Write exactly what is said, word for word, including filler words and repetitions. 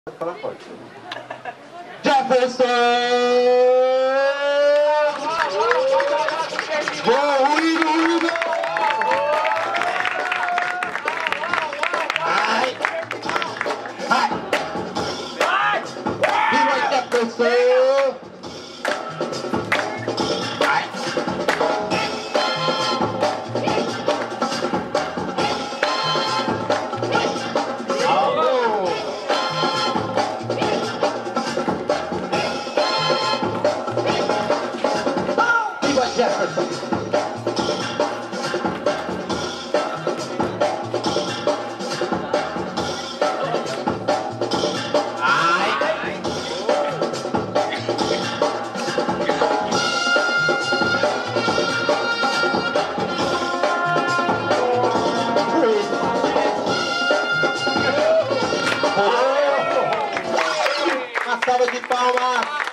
Fala forte. Jefferson! Gol, Uribe! Ai! Ai! Viva Jefferson! Ai! Jefferson. Ai. Uma salva de palmas.